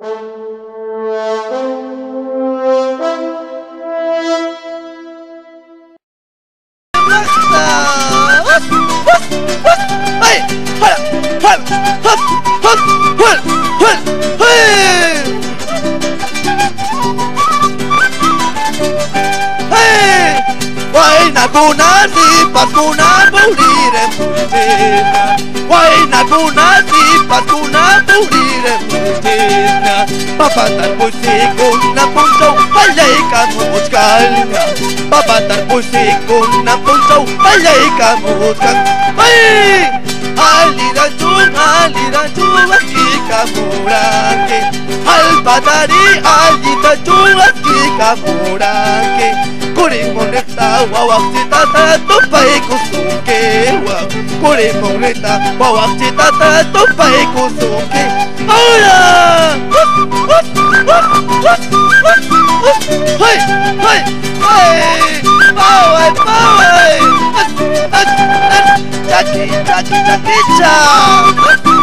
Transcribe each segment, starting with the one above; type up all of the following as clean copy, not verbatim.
Kuna sipas kuna pulire mutina, waina kuna sipas kuna pulire mutina. Papatar pusikuna punso palaika muskalnya, papatar pusikuna punso palaika muskalnya. Ay, alira tu aquí kamurake, alpatari alita tu aquí kamurake. Kurimoneta wawaksitata tupai kusuke wa Kurimoneta wawaksitata tupai kusuke. Ahora Hey, hey, hey, power, power. Jackie, Jackie, Jackie Chan.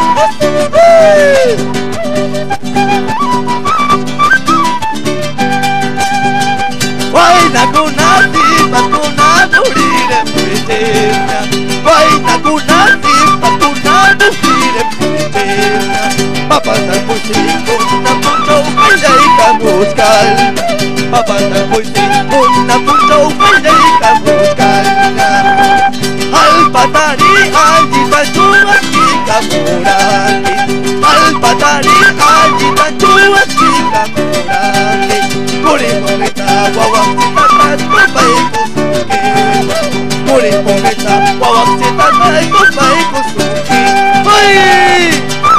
Waina kuna sipa kuna nurire muitena, waina kuna sipa kuna nurire muitena. Papata pusikuna punto palaika muskalna, papata pusikuna punto palaika muskalna. Alpatari alita chua kika muraki, alpatari alita chua kika muraki. Kurimoneta wawaksitata tupai kusuke, Kurimoneta wawaksitata tupai kusuke. Hey!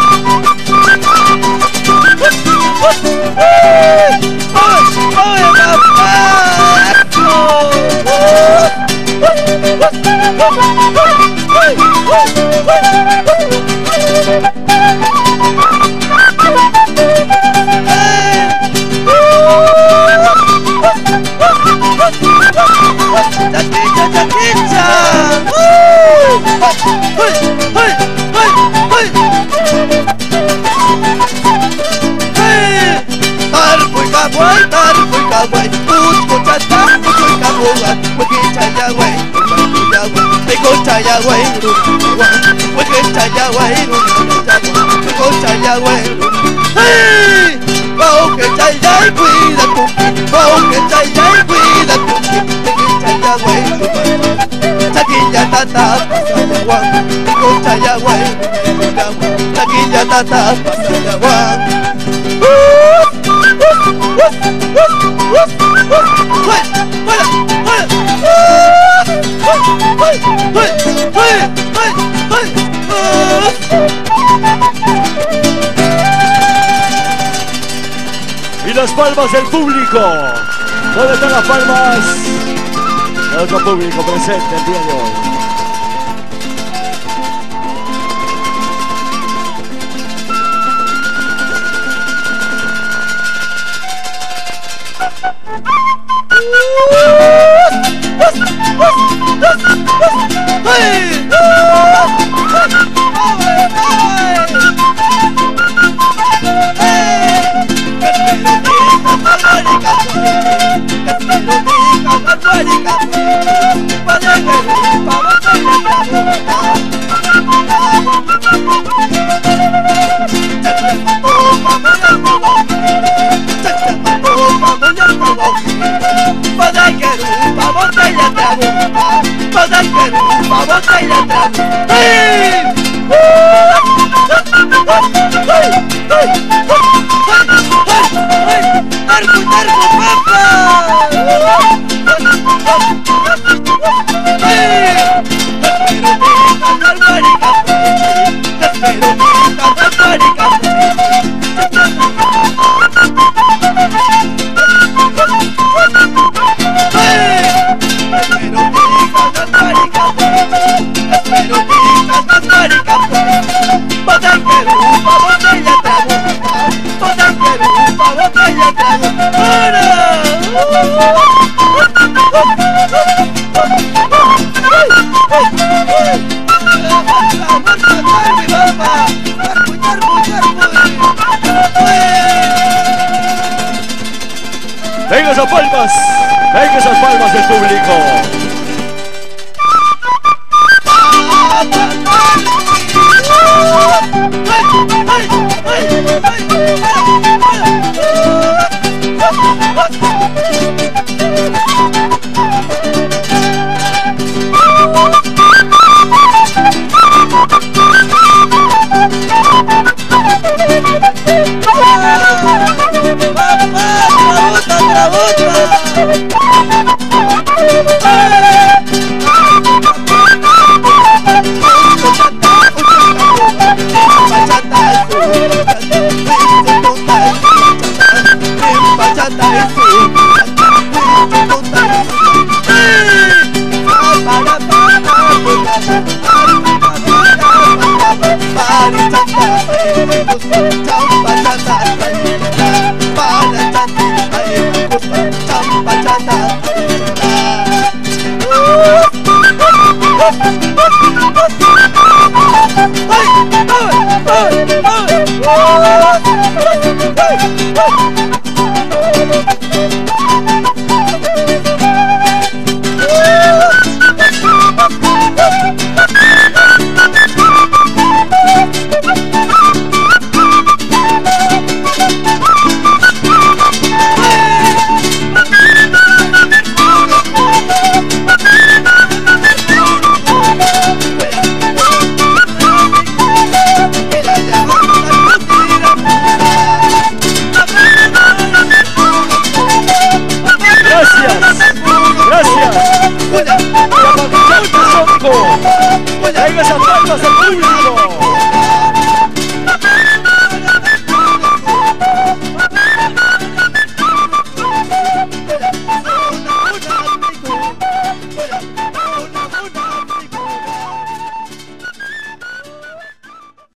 Tata pasaya wang. Y las palmas del público. ¿Dónde están las palmas de nuestro público presente el día de hoy? Hey! Venga esas palmas. Venga esas palmas del público. Bachata,